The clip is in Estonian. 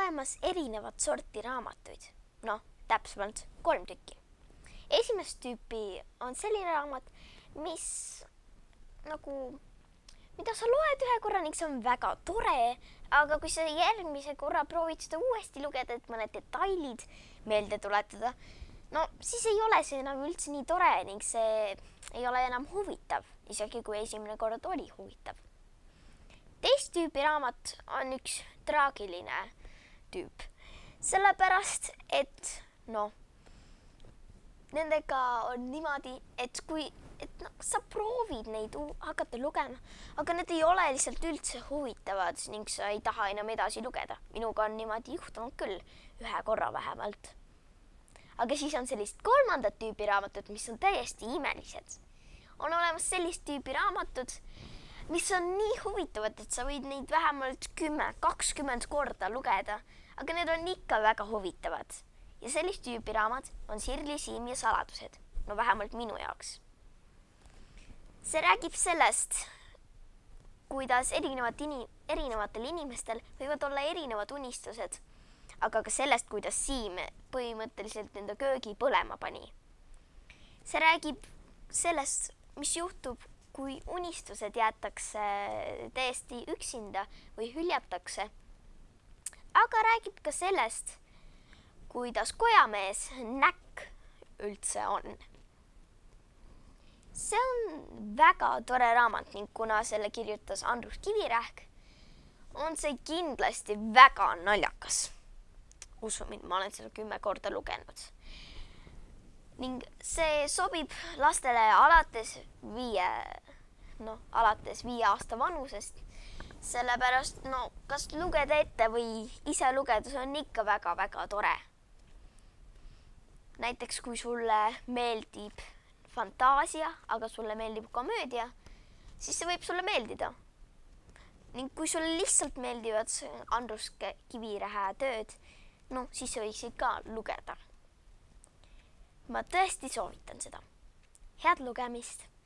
olemas erinevat sorti raamatuid. Noh, täpsemalt 3 tükki. Esimest tüüpi on selline raamat, mida sa loed ühe korra ning see on väga tore, aga kui sa järgmise korra proovid seda uuesti lugeda, et mõned detailid meelde tuletada, no siis ei ole see enam üldse nii tore ning see ei ole enam huvitav, isegi kui esimene kord oli huvitav. Teist tüüpi raamat on üks traagiline tüüp, sellepärast et nendega on niimoodi, et sa proovid neid hakata lugema, aga need ei ole lihtsalt üldse huvitavad ning sa ei taha enam edasi lugeda. Minuga on niimoodi juhtunud küll, ühe korra vähemalt. Aga siis on sellist 3. tüüpi raamatud, mis on täiesti imelised. On olemas sellist tüüpi raamatud, mis on nii huvitavad, et sa võid neid vähemalt 10-20 korda lugeda, aga need on ikka väga huvitavad. Ja sellist tüüpi raamat on Sirli, Siim ja saladused, no vähemalt minu jaoks. See räägib sellest, kuidas erinevatel inimestel võivad olla erinevad unistused, aga ka sellest, kuidas Siim põhimõtteliselt enda köögi põlema pani. See räägib sellest, mis juhtub, kui unistused jäetakse täiesti üksinda või hüljatakse, aga räägib ka sellest, kuidas kojamees näkk üldse on. See on väga tore raamat ning kuna selle kirjutas Andrus Kivirähk, on see kindlasti väga naljakas. Usu mind, ma olen selle 10 korda lugenud. Ning see sobib lastele alates 5 aasta vanusest, sellepärast kas lugeda ette või ise lugeda, see on ikka väga-väga tore. Näiteks kui sulle meeldib fantaasia, aga sulle meeldib komöödia, siis see võib sulle meeldida. Ning kui sulle lihtsalt meeldivad Andrus Kivirähk tööd, siis sa võiksid ka lugeda. Ma tõesti soovitan seda. Head lugemist!